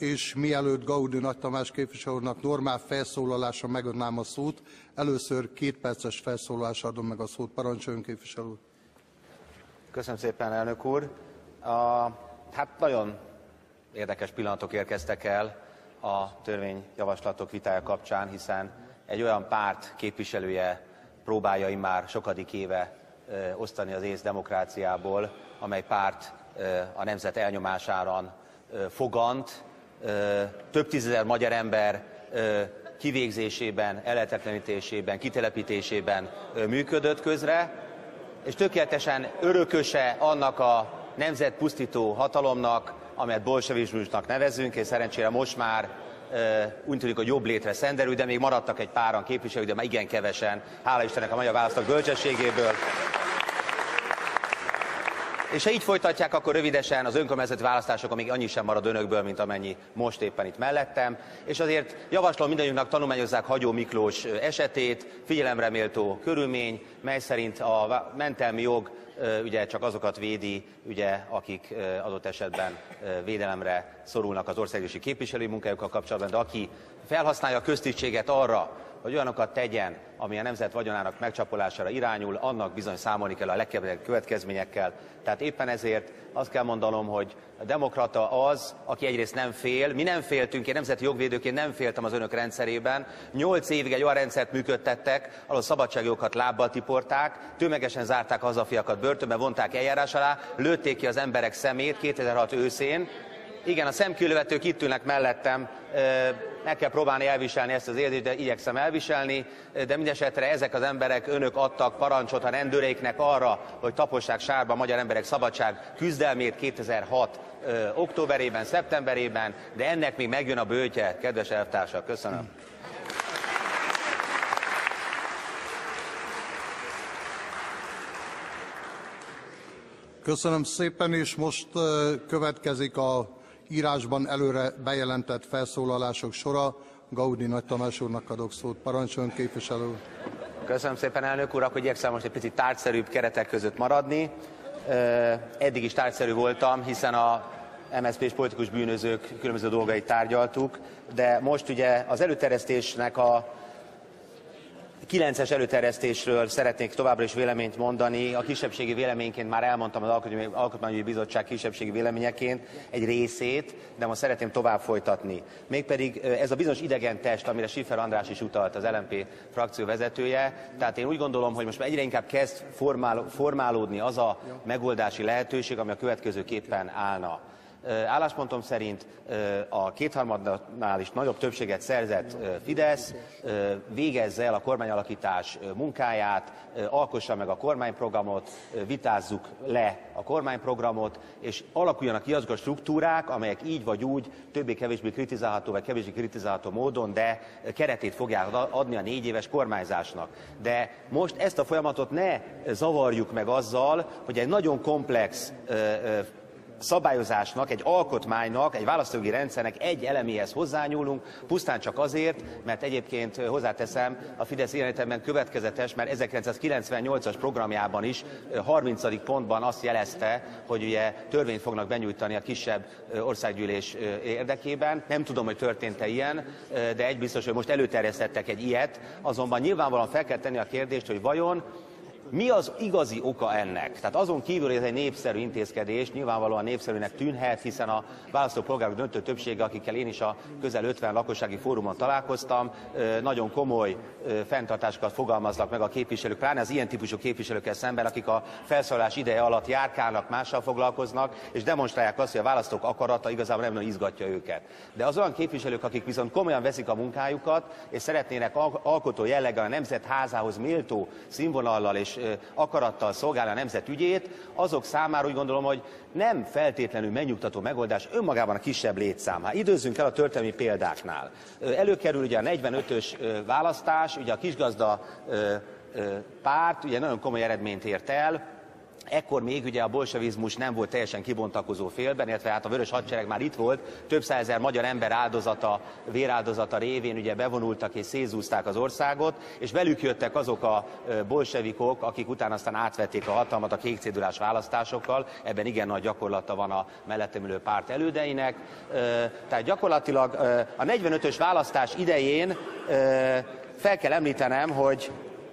és mielőtt Gaudi Nagy Tamás képviselő úrnak normál felszólalása megadnám a szót, először 2 perces felszólalásra adom meg a szót. Parancsoljon, képviselő úr! Köszönöm szépen, elnök úr! Hát nagyon érdekes pillanatok érkeztek el a törvényjavaslatok vitája kapcsán, hiszen egy olyan párt képviselője próbálja immár sokadik éve osztani az észt demokráciából, amely párt a nemzet elnyomására fogant, több tízezer magyar ember kivégzésében, ellehetetlenítésében, kitelepítésében működött közre, és tökéletesen örököse annak a nemzetpusztító hatalomnak, amelyet bolsevizmusnak nevezünk, és szerencsére most már úgy tűnik, hogy jobb létre szenderül, de még maradtak egy páran képviselők, de már igen kevesen, hála Istennek a magyar választók bölcsességéből. És ha így folytatják, akkor rövidesen az önkormányzati választásokon még annyi sem marad önökből, mint amennyi most éppen itt mellettem. És azért javaslom mindannyiunknak, tanulmányozzák Hagyó Miklós esetét, figyelemre méltó körülmény, mely szerint a mentelmi jog ugye csak azokat védi, ugye, akik adott esetben védelemre szorulnak az országgyűlési képviselői munkájukkal kapcsolatban, de aki felhasználja a köztisztséget arra, hogy olyanokat tegyen, ami a nemzet vagyonának megcsapolására irányul, annak bizony számolni kell a legkevesebb következményekkel. Tehát éppen ezért azt kell mondanom, hogy a demokrata az, aki egyrészt nem fél. Mi nem féltünk, én nemzeti jogvédőként nem féltem az önök rendszerében. 8 évig egy olyan rendszert működtettek, ahol szabadságjogokat lábbal tiporták, tömegesen zárták a hazafiakat börtönbe, vonták eljárás alá, lőtték ki az emberek szemét 2006 őszén. Igen, a szemkőlövetők itt ülnek mellettem, meg kell próbálni elviselni ezt az érzést, de igyekszem elviselni, de mindesetre ezek az emberek, önök adtak parancsot a rendőreiknek arra, hogy tapossák sárba a magyar emberek szabadság küzdelmét 2006 októberében, szeptemberében, de ennek még megjön a bőtje, kedves elvtársak. Köszönöm. Köszönöm szépen, és most következik a írásban előre bejelentett felszólalások sora. Gaudi Nagy Tamás úrnak adok szót. Parancsoljon, képviselő úr! Köszönöm szépen, elnök úr, akkor igyekszem most egy picit tárgyszerűbb keretek között maradni. Eddig is tárgyszerű voltam, hiszen a MSZP-s politikus bűnözők különböző dolgait tárgyaltuk, de most ugye az előterjesztésnek a 9-es előterjesztésről szeretnék továbbra is véleményt mondani. A kisebbségi véleményként már elmondtam az Alkotmányügyi Bizottság kisebbségi véleményeként egy részét, de most szeretném tovább folytatni. Mégpedig ez a bizonyos idegen test, amire Schiffer András is utalt, az LMP frakció vezetője. Tehát én úgy gondolom, hogy most már egyre inkább kezd formálódni az a megoldási lehetőség, ami a következőképpen állna. Álláspontom szerint a kétharmadnál is nagyobb többséget szerzett Fidesz végezze el a kormányalakítás munkáját, alkossa meg a kormányprogramot, vitázzuk le a kormányprogramot, és alakuljanak ki azok a struktúrák, amelyek így vagy úgy többé-kevésbé kritizálható vagy kevésbé kritizálható módon, de keretét fogják adni a 4 éves kormányzásnak. De most ezt a folyamatot ne zavarjuk meg azzal, hogy egy nagyon komplex szabályozásnak, egy alkotmánynak, egy választójogi rendszernek egy eleméhez hozzányúlunk, pusztán csak azért, mert egyébként hozzáteszem, a Fidesz ilyen értelemben következetes, mert 1998-as programjában is 30. pontban azt jelezte, hogy ugye törvényt fognak benyújtani a kisebb országgyűlés érdekében. Nem tudom, hogy történt-e ilyen, de egy biztos, hogy most előterjesztettek egy ilyet, azonban nyilvánvalóan fel kell tenni a kérdést, hogy vajon mi az igazi oka ennek? Tehát azon kívül, hogy ez egy népszerű intézkedés, nyilvánvalóan népszerűnek tűnhet, hiszen a választópolgárok döntő többsége, akikkel én is a közel 50 lakossági fórumon találkoztam, nagyon komoly fenntartásokat fogalmaznak meg a képviselők, pláne az ilyen típusú képviselőkkel szemben, akik a felszólalás ideje alatt járkálnak, mással foglalkoznak, és demonstrálják azt, hogy a választók akarata igazából nem nagyon izgatja őket. De az olyan képviselők, akik viszont komolyan veszik a munkájukat, és szeretnének alkotó jelleggel a nemzetházához méltó színvonallal és akarattal szolgálni a nemzet ügyét, azok számára úgy gondolom, hogy nem feltétlenül megnyugtató megoldás önmagában a kisebb létszám. Hát időzzünk el a történelmi példáknál. Előkerül ugye a 45-ös választás, ugye a kisgazda párt ugye nagyon komoly eredményt ért el, Ekkor még ugye a bolsevizmus nem volt teljesen kibontakozó félben, illetve hát a Vörös Hadsereg már itt volt, több százezer magyar ember áldozata, véráldozata révén ugye bevonultak és szétzúzták az országot, és velük jöttek azok a bolsevikok, akik utána aztán átvették a hatalmat a kékcédulás választásokkal, ebben igen nagy gyakorlata van a mellettem ülő párt elődeinek. Tehát gyakorlatilag a 45-ös választás idején fel kell említenem, hogy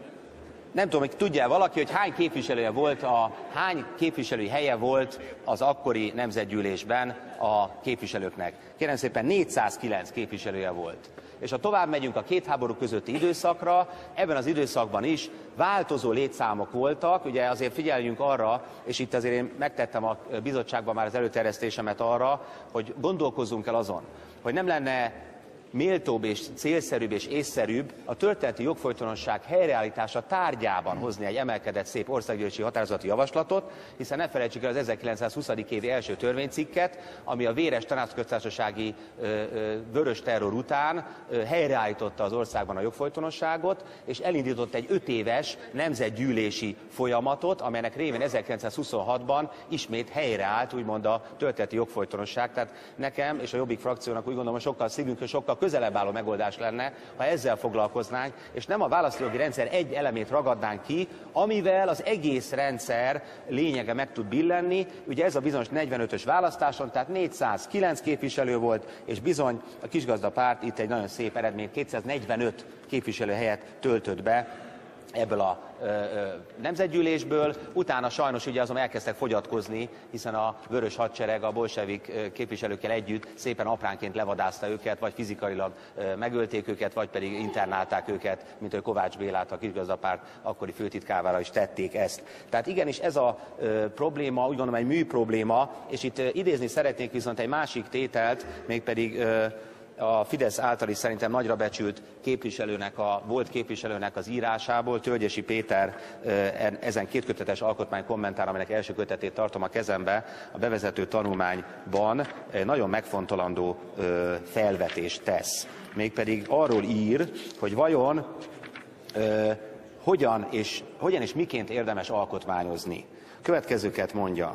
nem tudom, hogy tudja valaki, hogy hány képviselője volt, hány képviselői helye volt az akkori nemzetgyűlésben a képviselőknek. Kérem szépen 409 képviselője volt. És ha tovább megyünk a két háború közötti időszakra, ebben az időszakban is változó létszámok voltak, ugye azért figyeljünk arra, és itt azért én megtettem a bizottságban már az előterjesztésemet arra, hogy gondolkozzunk el azon, hogy nem lenne méltóbb és célszerűbb és észszerűbb a történeti jogfolytonosság helyreállítása tárgyában hozni egy emelkedett szép országgyűlési határozati javaslatot, hiszen ne felejtsük el az 1920. évi első törvénycikket, ami a véres tanácsköztársasági vörös terror után helyreállította az országban a jogfolytonosságot, és elindított egy 5 éves nemzetgyűlési folyamatot, amelynek révén 1926-ban ismét helyreállt úgymond a történeti jogfolytonosság. Tehát nekem és a Jobbik frakciónak úgy gondolom, hogy sokkal szívünkhöz, sokkal közelebb álló megoldás lenne, ha ezzel foglalkoznánk, és nem a választójogi rendszer egy elemét ragadnánk ki, amivel az egész rendszer lényege meg tud billenni. Ugye ez a bizonyos 45-ös választáson, tehát 409 képviselő volt, és bizony a Kisgazdapárt itt egy nagyon szép eredményt, 245 képviselőhelyet töltött be ebből a nemzetgyűlésből, utána sajnos ugye azon elkezdtek fogyatkozni, hiszen a Vörös Hadsereg a bolsevik képviselőkkel együtt szépen apránként levadázta őket, vagy fizikailag megölték őket, vagy pedig internálták őket, mint hogy Kovács Bélát, a Kisgazdapárt akkori főtitkárára is tették ezt. Tehát igenis ez a probléma, úgy gondolom egy műprobléma, és itt idézni szeretnék viszont egy másik tételt, mégpedig a Fidesz által is szerintem nagyra becsült képviselőnek, volt képviselőnek az írásából, Tölgyesi Péter ezen kétkötetes alkotmány kommentár, aminek első kötetét tartom a kezembe, a bevezető tanulmányban nagyon megfontolandó felvetést tesz. Mégpedig arról ír, hogy vajon hogyan és miként érdemes alkotmányozni. Következőket mondja.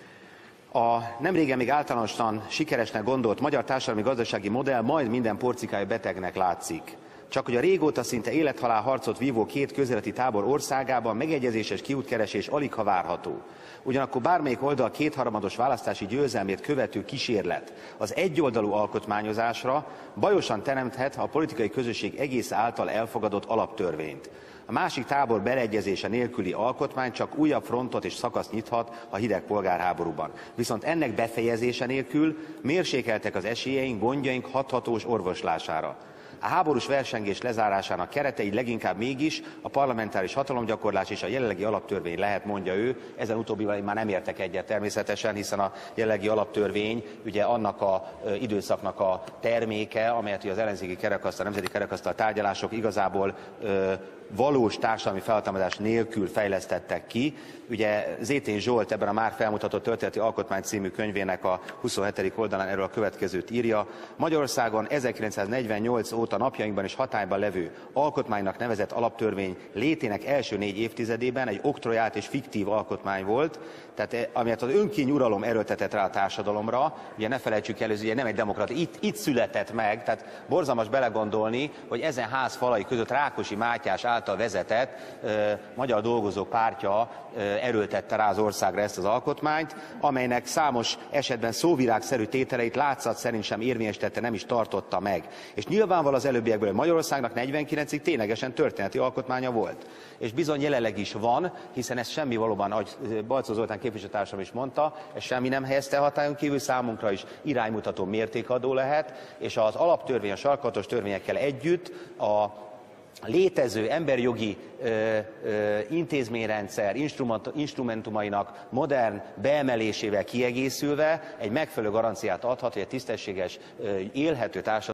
A nemrégen még általánosan sikeresnek gondolt magyar társadalmi-gazdasági modell majd minden porcikája betegnek látszik. Csak hogy a régóta szinte élethalál harcot vívó két közéleti tábor országában megegyezéses kiútkeresés aligha várható. Ugyanakkor bármelyik oldal kétharmados választási győzelmét követő kísérlet az egyoldalú alkotmányozásra bajosan teremthet a politikai közösség egész által elfogadott alaptörvényt. A másik tábor beleegyezése nélküli alkotmány csak újabb frontot és szakaszt nyithat a hideg polgárháborúban. Viszont ennek befejezése nélkül mérsékeltek az esélyeink, gondjaink hathatós orvoslására. A háborús versengés lezárásának keretei leginkább mégis a parlamentáris hatalomgyakorlás és a jelenlegi alaptörvény lehet, mondja ő. Ezen utóbbival én már nem értek egyet természetesen, hiszen a jelenlegi alaptörvény ugye annak az időszaknak a terméke, amelyet az ellenzéki kerekasztal, nemzeti kerekasztal tárgyalások igazából valós társadalmi felhatalmazás nélkül fejlesztettek ki. Ugye Zétén Zsolt ebben a már felmutatott Történeti Alkotmány című könyvének a 27. oldalán erről a következőt írja. Magyarországon 1948 óta napjainkban is hatályban levő alkotmánynak nevezett alaptörvény létének első 4 évtizedében egy oktroyált és fiktív alkotmány volt, tehát amelyet az önkényuralom erőltetett rá a társadalomra. Ugye ne felejtsük el, ez ugye nem egy demokrácia, itt született meg, tehát borzalmas belegondolni, hogy ezen ház falai között Rákosi Mátyás által vezetett Magyar Dolgozók Pártja erőltette rá az országra ezt az alkotmányt, amelynek számos esetben szóvirágszerű tételeit látszat szerint sem érvényesítette, nem is tartotta meg. És nyilvánvaló az előbbiekből, hogy Magyarországnak 49-ig ténylegesen történeti alkotmánya volt. És bizony jelenleg is van, hiszen ez semmi valóban, ahogy Balczó Zoltán képviselőtársam is mondta, ez semmi nem helyezte hatályon kívül, számunkra is iránymutató mértékadó lehet, és az alaptörvény, a sarkalatos törvényekkel együtt a létező emberjogi intézményrendszer instrumentumainak modern beemelésével kiegészülve egy megfelelő garanciát adhat, hogy egy tisztességes, élhető társadalom